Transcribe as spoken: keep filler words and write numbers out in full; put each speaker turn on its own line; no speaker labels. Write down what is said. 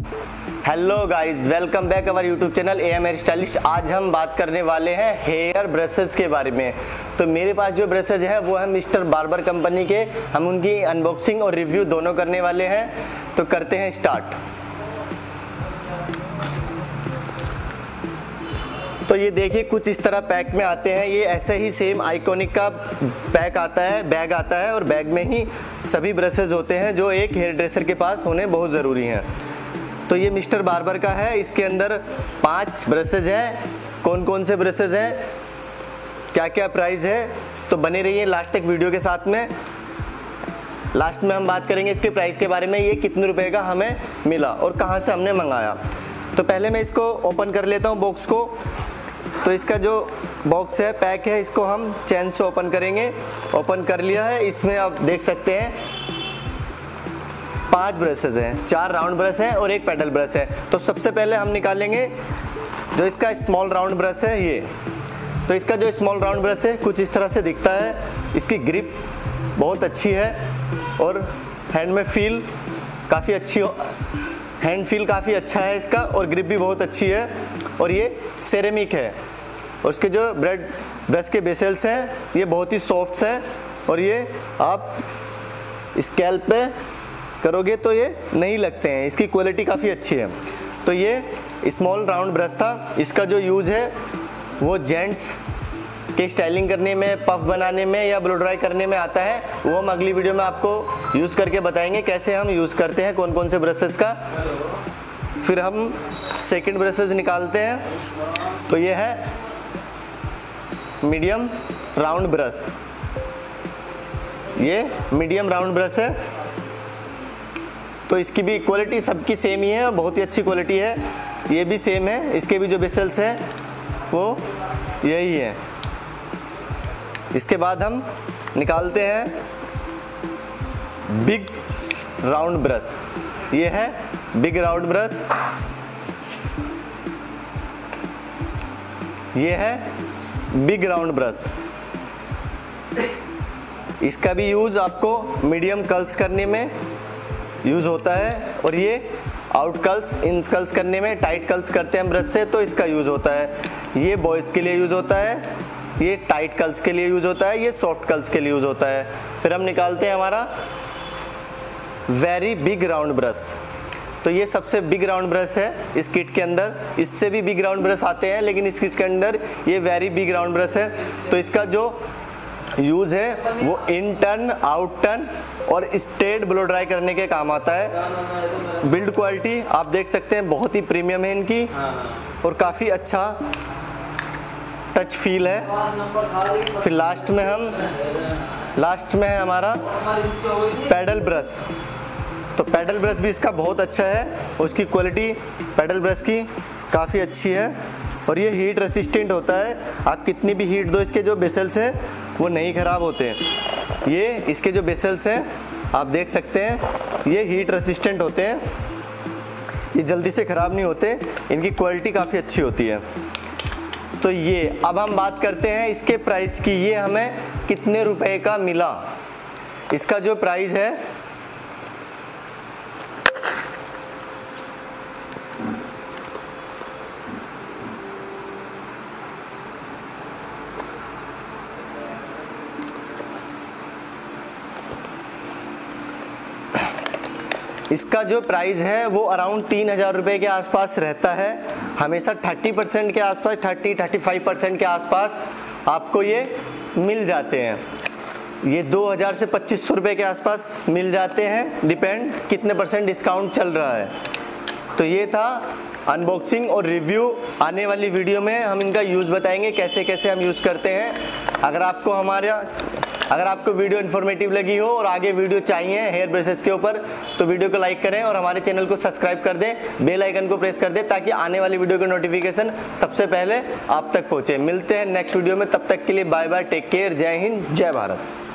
Hello guys, welcome back our YouTube channel A M hair stylist. आज हम बात करने वाले हैं हेयर ब्रशेस के बारे में। तो मेरे पास जो ब्रशेज है वो है मिस्टर बार्बर कंपनी के। हम उनकी अनबॉक्सिंग और रिव्यू दोनों करने वाले हैं। तो करते हैं स्टार्ट। तो ये देखिए कुछ इस तरह पैक में आते हैं। ये ऐसे ही सेम आइकॉनिक का पैक आता है, बैग आता है और बैग में ही सभी ब्रशेज होते हैं जो एक हेयर ड्रेसर के पास होने बहुत ज़रूरी हैं। तो ये मिस्टर बार्बर का है। इसके अंदर पांच ब्रशेज हैं। कौन कौन से ब्रशेज हैं, क्या क्या प्राइस है, तो बने रहिए लास्ट तक वीडियो के साथ में। लास्ट में हम बात करेंगे इसके प्राइस के बारे में, ये कितने रुपए का हमें मिला और कहाँ से हमने मंगाया। तो पहले मैं इसको ओपन कर लेता हूँ बॉक्स को। तो इसका जो बॉक्स है, पैक है, इसको हम चैन से ओपन करेंगे। ओपन कर लिया है। इसमें आप देख सकते हैं पांच ब्रशेज हैं, चार राउंड ब्रश हैं और एक पेडल ब्रश है। तो सबसे पहले हम निकालेंगे जो इसका स्मॉल राउंड ब्रश है ये। तो इसका जो स्मॉल राउंड ब्रश है कुछ इस तरह से दिखता है। इसकी ग्रिप बहुत अच्छी है और हैंड में फील काफ़ी अच्छी हो हैंड फील काफ़ी अच्छा है इसका, और ग्रिप भी बहुत अच्छी है। और ये सेरेमिक है और इसके जो ब्रेड ब्रश के बेसल्स हैं ये बहुत ही सॉफ्ट हैं और ये आप स्कैल्प पे करोगे तो ये नहीं लगते हैं। इसकी क्वालिटी काफ़ी अच्छी है। तो ये स्मॉल राउंड ब्रश था। इसका जो यूज़ है वो जेंट्स के स्टाइलिंग करने में, पफ बनाने में या ब्लो ड्राई करने में आता है। वो हम अगली वीडियो में आपको यूज़ करके बताएंगे कैसे हम यूज़ करते हैं, कौन कौन से ब्रशेस का। फिर हम सेकंड ब्रशेस निकालते हैं। तो ये है मीडियम राउंड ब्रश। ये मीडियम राउंड ब्रश है। तो इसकी भी क्वालिटी सबकी सेम ही है और बहुत ही अच्छी क्वालिटी है। ये भी सेम है, इसके भी जो बेसल्स हैं वो यही है। इसके बाद हम निकालते हैं बिग राउंड ब्रश। ये है बिग राउंड ब्रश। ये है बिग राउंड ब्रश। इसका भी यूज़ आपको मीडियम कर्ल्स करने में यूज़ होता है और ये आउट कर्ल्स, इन कर्ल्स करने में, टाइट कर्ल्स करते हैं ब्रश से तो इसका यूज़ होता है। ये बॉयज़ के लिए यूज़ होता है, ये टाइट कर्ल्स के लिए यूज़ होता है, ये सॉफ्ट कर्ल्स के लिए यूज़ होता है। फिर हम निकालते हैं हमारा वेरी बिग राउंड ब्रश। तो ये सबसे बिग राउंड ब्रश है इस किट के अंदर। इससे भी बिग राउंड ब्रश आते हैं लेकिन इस किट के अंदर ये वेरी बिग राउंड ब्रश है। तो इसका जो यूज़ है वो इन टर्न, आउट टर्न और स्ट्रेट ब्लो ड्राई करने के काम आता है। बिल्ड क्वालिटी आप देख सकते हैं बहुत ही प्रीमियम है इनकी और काफ़ी अच्छा टच फील है। फिर लास्ट में हम लास्ट में है हमारा पैडल ब्रश। तो पैडल ब्रश भी इसका बहुत अच्छा है और उसकी क्वालिटी पैडल ब्रश की काफ़ी अच्छी है और ये हीट रेसिस्टेंट होता है। आप कितनी भी हीट दो, इसके जो बेसल्स हैं वो नहीं ख़राब होते। ये इसके जो बेसल्स हैं आप देख सकते हैं ये हीट रेसिस्टेंट होते हैं, ये जल्दी से ख़राब नहीं होते। इनकी क्वालिटी काफ़ी अच्छी होती है। तो ये अब हम बात करते हैं इसके प्राइस की। ये हमें कितने रुपए का मिला। इसका जो प्राइस है इसका जो प्राइस है वो अराउंड तीन हज़ार रुपये के आसपास रहता है। हमेशा थर्टी परसेंट के आसपास, थर्टी थर्टी फाइव परसेंट के आसपास आपको ये मिल जाते हैं। ये दो हज़ार से पच्चीस सौ रुपये के आसपास मिल जाते हैं, डिपेंड कितने परसेंट डिस्काउंट चल रहा है। तो ये था अनबॉक्सिंग और रिव्यू। आने वाली वीडियो में हम इनका यूज़ बताएंगे, कैसे कैसे हम यूज़ करते हैं। अगर आपको हमारा अगर आपको वीडियो इन्फॉर्मेटिव लगी हो और आगे वीडियो चाहिए हेयर ब्रशेस के ऊपर तो वीडियो को लाइक करें और हमारे चैनल को सब्सक्राइब कर दें, बेल आइकन को प्रेस कर दें ताकि आने वाली वीडियो की नोटिफिकेशन सबसे पहले आप तक पहुंचे। मिलते हैं नेक्स्ट वीडियो में, तब तक के लिए बाय बाय, टेक केयर, जय हिंद, जय भारत।